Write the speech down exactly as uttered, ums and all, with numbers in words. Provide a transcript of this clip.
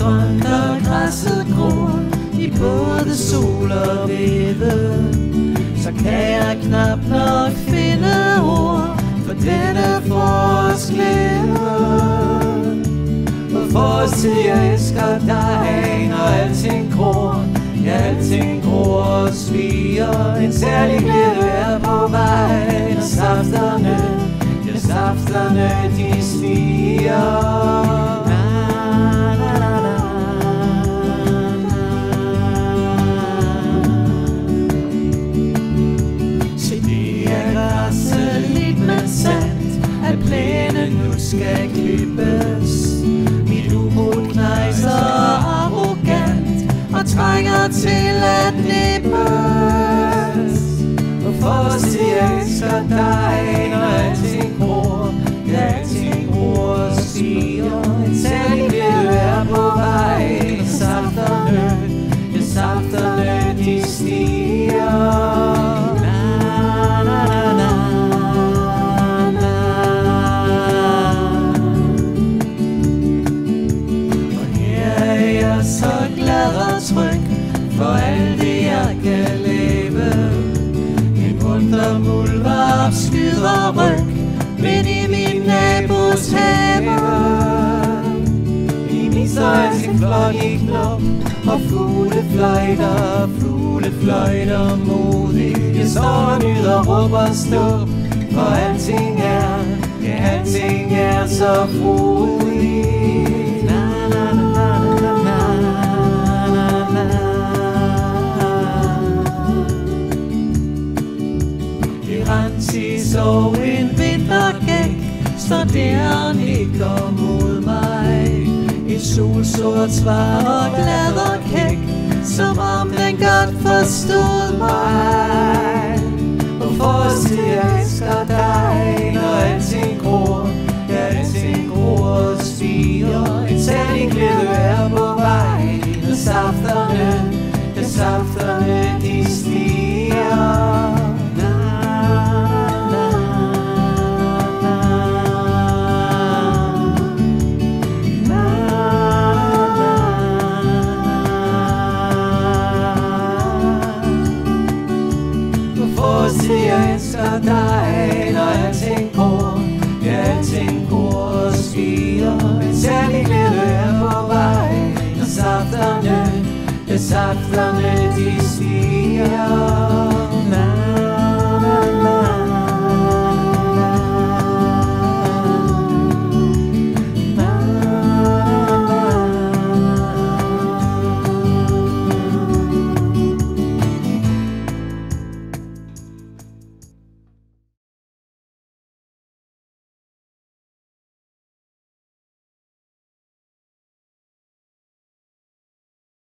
grønt og græsset gror i både sol og væve, så kan jeg knap nok finde ord for denne forårsglæde. Og forårstid, jeg elsker dig, når alting gror, ja, alting gror og sviger. En særlig glæde er på vej, når safterne, ja, safterne de stiger. At plænen nu skal klippes. Mit ubrudt knejser arrogant og trænger til at nippes. Og forårstid, jeg elsker dig, når alting gror, ja, alting gror og stiger. En særlig glæde er på vej, når safterne, ja, safterne de stiger. Så glad og tryg for alt det jeg kan leve. En munter muldvarp skyder ryg midt i min nabos have. I misser af sin flok i knop og fuglefløjter, fuglefløjter modigt. Jeg står og nyder råb og stå, for alting er, ja, alting er så frodigt. Så en vintergæk står der og nikker mod mig. En solsort svar og glad og kæk, som om den godt forstod mig. Og forårstid, jeg elsker dig, når alting gror, ja, alting gror og stiger. En særlig glæde er på vej, når safterne, ja, safterne de stiger. Jeg elsker dig, når alting gror, ja, alting gror og stiger. En særlig glæde er på vej, når safterne, ja, safterne de stiger.